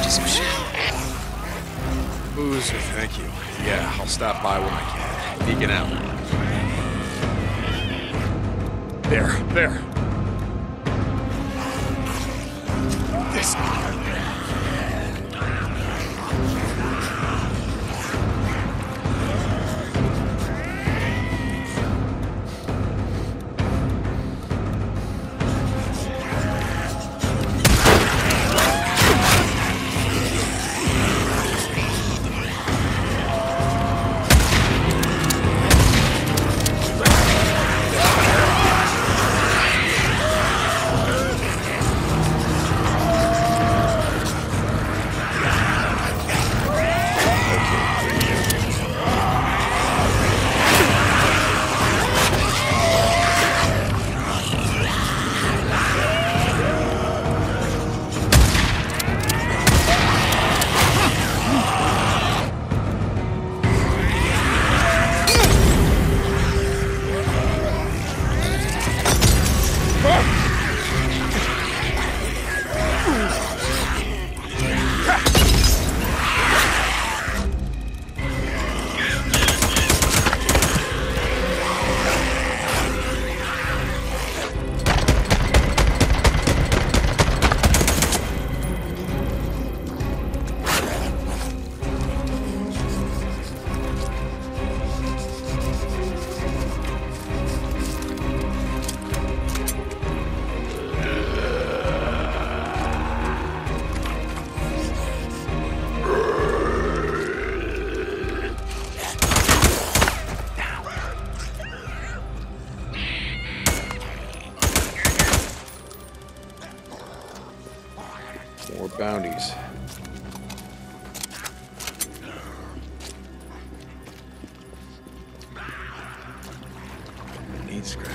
you some shit. Booze, thank you. Yeah, I'll stop by when I can. Peeking out. There. This. More bounties. Need scrap.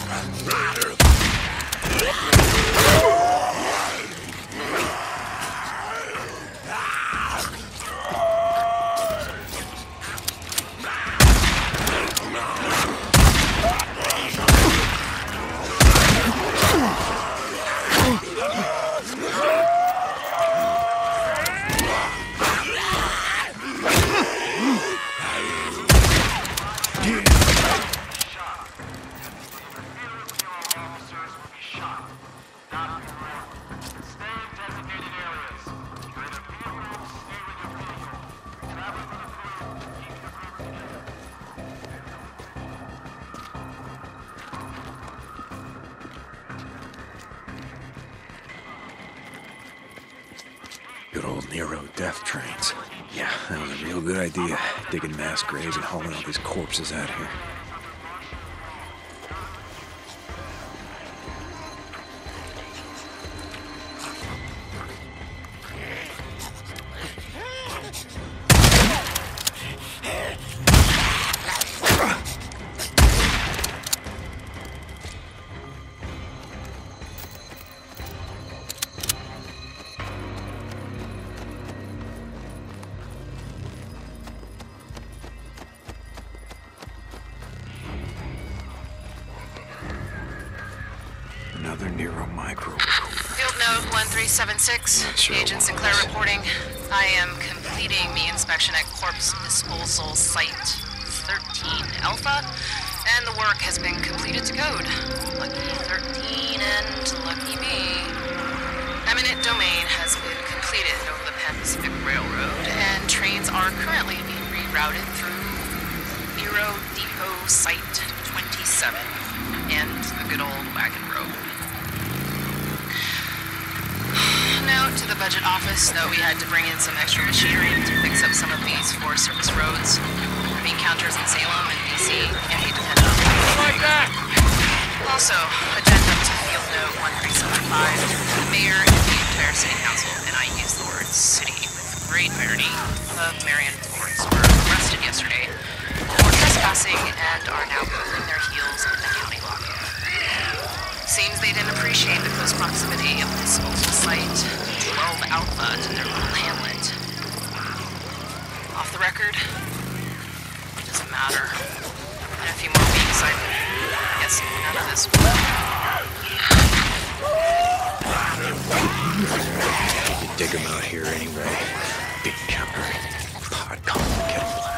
Good old Nero death trains. Yeah, that was a real good idea, digging mass graves and hauling all these corpses out here. Another Nero micro. Field note 1376. Agent Sinclair reporting. I am completing the inspection at Corpse Disposal Site 13 Alpha, and the work has been completed to code. Lucky 13 and lucky me. Eminent domain has been completed over the Pan Pacific Railroad, and trains are currently being rerouted through Nero Depot Site 27 and the good old wagon road. Now to the budget office, though we had to bring in some extra machinery to fix up some of these Forest Service roads. The encounters in Salem and BC can't be depended on. Like that! Also, addendum to Field Note 1375. The mayor and the entire city council, and I use the word city with great irony, of Marion Florence were arrested yesterday for trespassing and are now cooling their heels in the county lockup. Seems they didn't appreciate the close proximity of the disposal site 12 Alpha to their little hamlet. Off the record, it doesn't matter. In a few more weeks, I guess none of this will. You dig them out here anyway. Big jumper. Pod calling kettle black.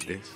this?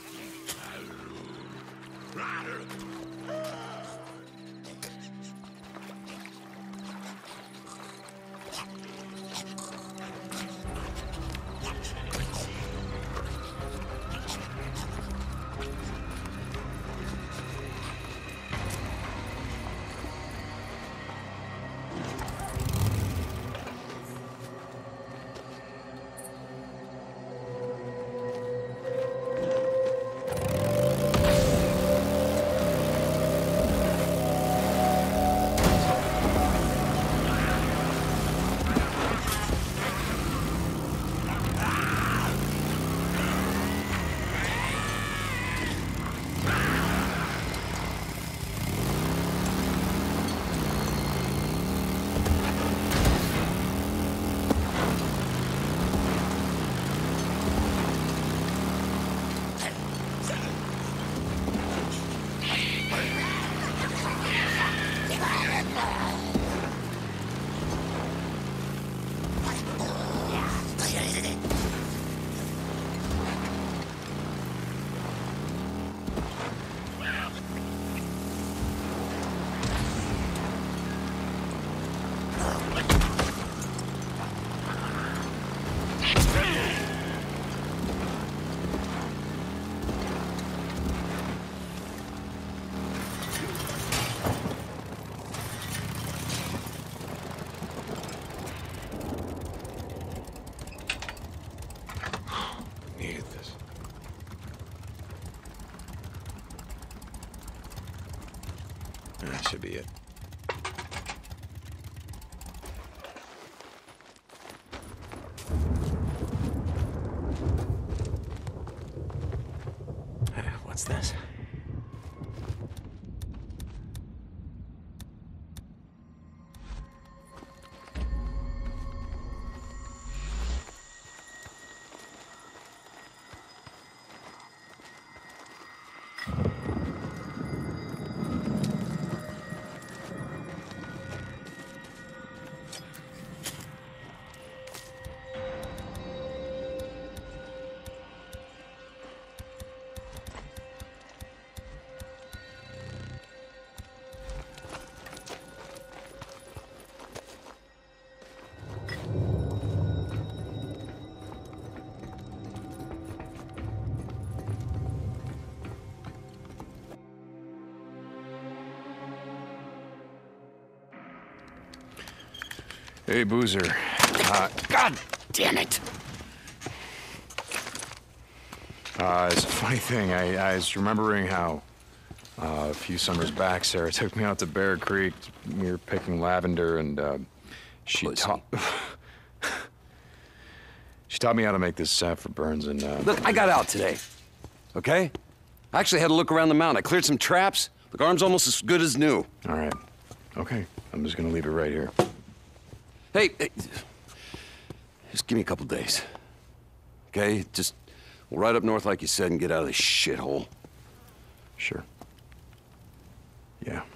Needed this. That should be it. What's this? Hey, Boozer. God damn it! It's a funny thing. I was remembering how a few summers back, Sarah took me out to Bear Creek. We were picking lavender, and she taught me how to make this sap for burns. And Look, I got out today. Okay? I actually had a look around the mountain. I cleared some traps. The arm's almost as good as new. all right, okay. I'm just gonna leave it right here. Hey, just give me a couple days. Okay? Just we'll ride up north like you said and get out of this shithole. Sure. Yeah.